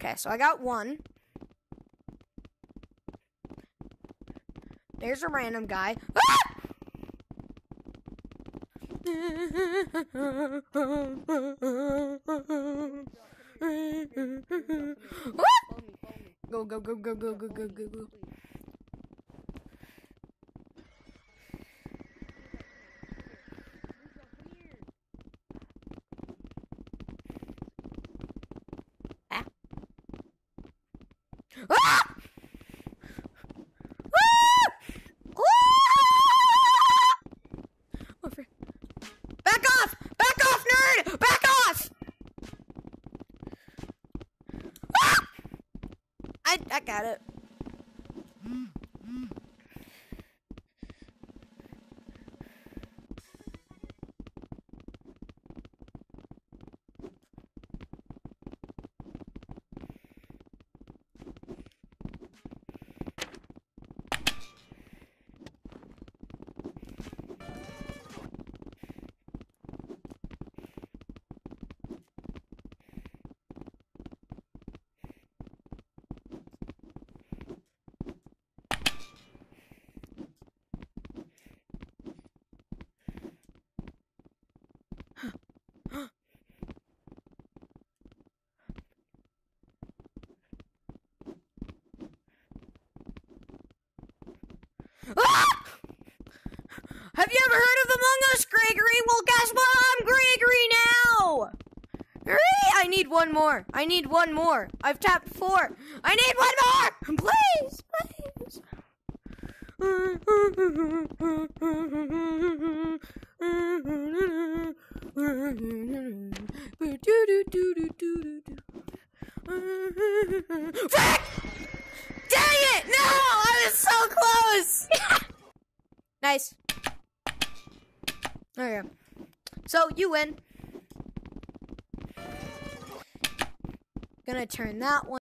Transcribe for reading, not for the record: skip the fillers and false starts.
Okay, so I got one. There's a random guy. Ah! Go, go, go, go, go, go, go, go, go. Ah! Ah! Back off! Back off, nerd! Back off! Ah! I got it. Ah! Have you ever heard of Among Us, Gregory? Well, guess what? I'm Gregory now! Hooray! I need one more. I need one more. I've tapped 4. I need one more! Please, please. Frick! Dang it! No! I was so close! Nice. Okay. So, you win. Gonna turn that one.